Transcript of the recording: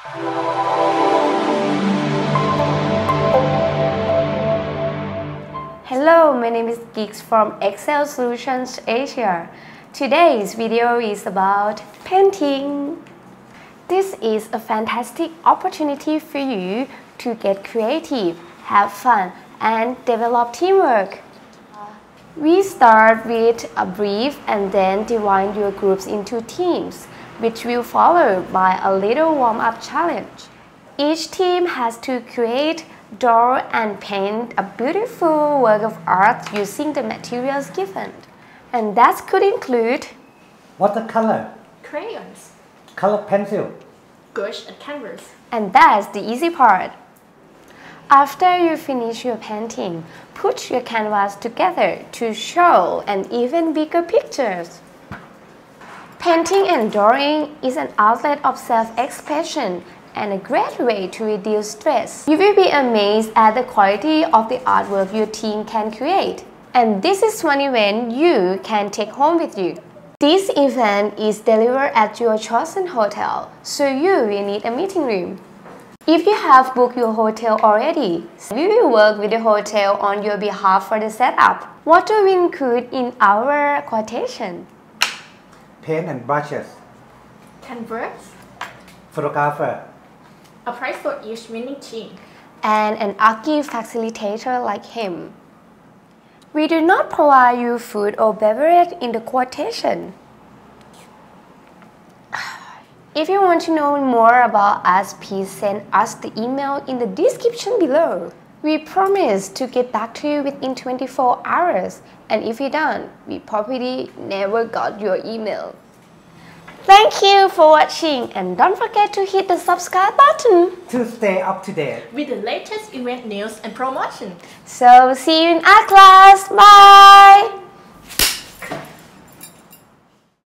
Hello, my name is Geeks from Excel Solutions Asia. Today's video is about painting. This is a fantastic opportunity for you to get creative, have fun, and develop teamwork. We start with a brief and then divide your groups into teams, which will follow by a little warm-up challenge. Each team has to create, draw, and paint a beautiful work of art using the materials given. And that could include watercolor, crayons, color pencil, gouache and canvas. And that's the easy part. After you finish your painting, put your canvas together to show an even bigger pictures. Painting and drawing is an outlet of self-expression and a great way to reduce stress. You will be amazed at the quality of the artwork your team can create. And this is one event you can take home with you. This event is delivered at your chosen hotel, so you will need a meeting room. If you have booked your hotel already, we will work with the hotel on your behalf for the setup. What do we include in our quotation? paint and brushes, Canvas, photographer, a prize for each winning team, and an Aki facilitator like him. We do not provide you food or beverage in the quotation. If you want to know more about us, please send us the email in the description below. We promise to get back to you within 24 hours, and if you don't, we probably never got your email. Thank you for watching, and don't forget to hit the subscribe button to stay up to date with the latest event news and promotion. So see you in art class. Bye!